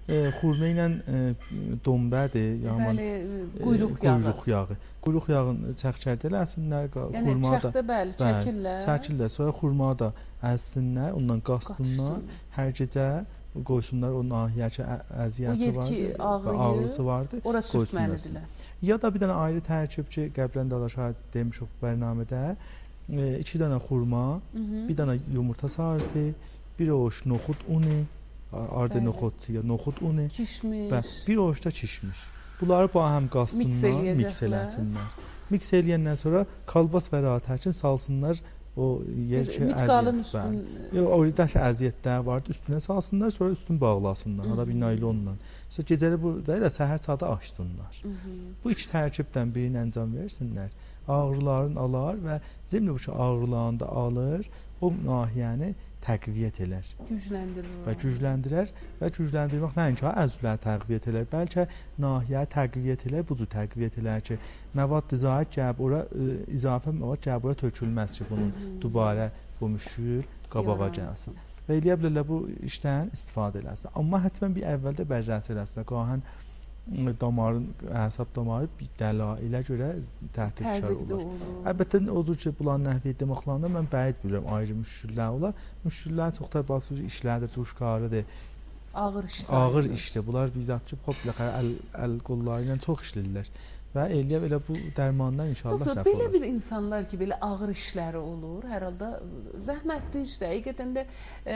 xurma ilə dombədir, yaman quyruq yağı. Quyruq yağını çəxkərdə eləsinlər, xurma da. Çəxdə bəli, çəkirlər. Çəkirlər. Sonra xurma da əzsinlər, ondan qassınlar. Hər gecə qoysunlar o nahiyəki əziyyəti vardı, ağrısı vardı. Ora sürtməlidirlər. Ya da bir dənə ayrı tərkib ki, qəblən də şahid demişik bu bərnamədə. 2 dənə xurma, bir dənə yumurta sarısı, bir ovuc noxud unu, ardı noxud ya noxud unu, bir ovuc da kişmiş. Bunları həm qassınlar, miks eləsinlər. Miks eləyəndən sonra kalbas və ratəkin salsınlar o yer ki, əziyyət. Orada əziyyətlər vardı, üstünə salsınlar, sonra üstünü bağlasınlar, ya da bir naylonla. Sonra gecəli burada ilə səhər saatı açsınlar. Bu iki tərkibdən birini əncam versinlər. Ağrıların alar və zimli bu ki, ağrılarını da alır, o nahiyəni təqviyyət elər. Gücləndirir. Və gücləndirər və gücləndirmək nəinki əzvləri təqviyyət elər, bəlkə nahiyə təqviyyət elər, bucu təqviyyət elər ki, məvad zahid gəlib ora, izafə məvad gəlib ora tökülməz ki, bunun dubarə bu müşkül qabağa gəlsin. Və eləyə bilərlər bu işdən istifadə eləsin. Amma həttəmən bir əvvəldə bərrəsi eləsin. Qahən damarın, əsab damarı bir dəlailə görə təhdid düşər olur. Əlbəttə, o cür ki, bunların nəhviyyə deməklərində mən bəid bilirəm, ayrı müşküllər olar. Müşküllər çox da basıcı işlərdir, cuşqarıdır. Ağır işdir. Bunlar bizzat ki, əl qolları ilə çox işləyirlər. Və elə bu dərmandan inşallah rəf olur. Belə bir insanlar ki, belə ağır işləri olur, hər halda zəhmətli işdir. Həqiqətən də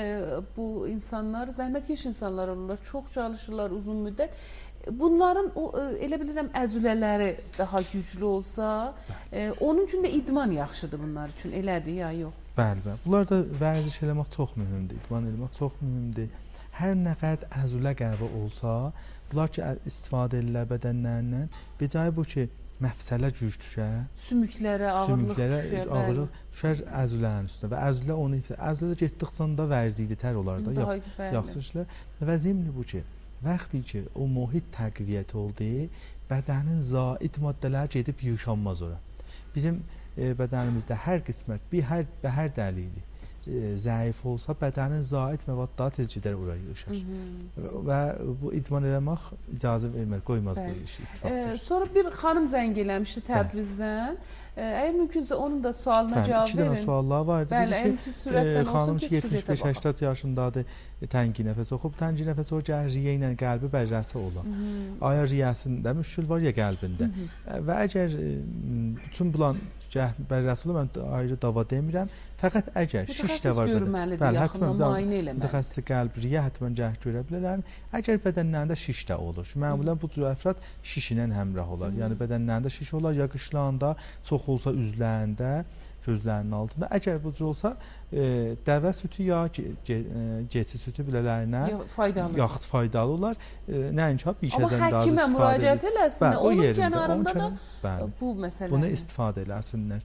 bu insanlar, zəhmətkeş insanlar olurlar, çox çalışırlar uzun müddət. Bunların elə bilirəm əzülələri daha güclü olsa, onun üçün də idman yaxşıdır bunlar üçün, elədir ya, yox? Bəli, bəli. Bunlarda vərziş eləmək çox mühümdür, idman eləmək çox mühümdür. Hər nə qədər əzülə qəbə olsa, bunlar ki, istifadə edirlər bədənlərindən, becayı bu ki, məfsələ güc düşər, sümüklərə ağırlıq düşər əzülərin üstünə və əzülə onu əzülə də getdikcə da vərziydi tər olar da, yaxşı işlər. Və zimni bu ki, vaxtı ki, o mühit təqviyyət oldu, bədənin zaid maddələr gedib yığışanmaz ora. Bizim bədənimizdə hər qismət, hər dəlili zəif olsa, bədənin zaid məvadları tez gedər oraya yığışar. Və bu idman eləmək icazə verməz, qoymaz bu işi. Sonra bir xanım zəng eləmişdi Təbrizdən. Əgər mümkünsə onun da sualına cavab verin. 2 dənə suallar var idi. Xanım ki, 75-80 yaşındadır, təngi nəfəs oxub, təngi nəfəs oxub, riyə ilə qəlbi bərrəsi olan. Aya riyəsində müşkül var, ya qəlbində. Və əgər bütün bulan bərrəsi olur, mən ayrı dava demirəm. Fəqət əgər şiş də var, mütəxəssis qəlb, riyə həttəmən cəhd görə bilərlər. Əgər bədənlərində şiş də olur, məmulən bu cür əfrad şiş ilə həmrah olar. Yəni bədənlərində şiş olar, ya qışlarında, çox olsa üzlərində, gözlərinin altında. Əgər bu cür olsa, dəvə sütü ya keçi sütü bilələrinə yaxud faydalı olar. Nəinki bişəzəndazı istifadə edir. Amma həkimə müraciət eləsinlər, onun kənarında da bu məsələdir. Bunu istifadə eləsinlər.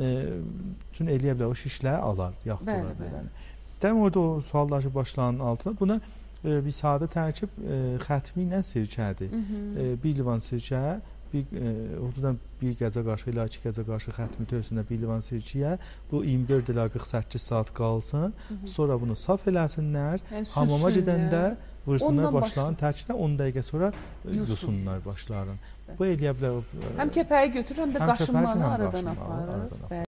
Üçün eləyə bilər, o şişləri alar, yaxud olar beləni. Dəm orada o suallar başlanın altına, buna bir sadə tərkib xətmi ilə sirkədir. Bir livan sirkə, ortadan bir qəzə qaşı ilə 2 qəzə qaşı xətmi tövsündə bir livan sirkiyə, bu 24 ilə 48 saat qalsın, sonra bunu saf eləsinlər, hamama gedəndə vırsınlar başlarını tərkinə, 10 dəqiqə sonra yusunlar başlarını. Bu eləyə bilər. Həm kəpəyi götürür, həm də qaşınmalı aradan aparır.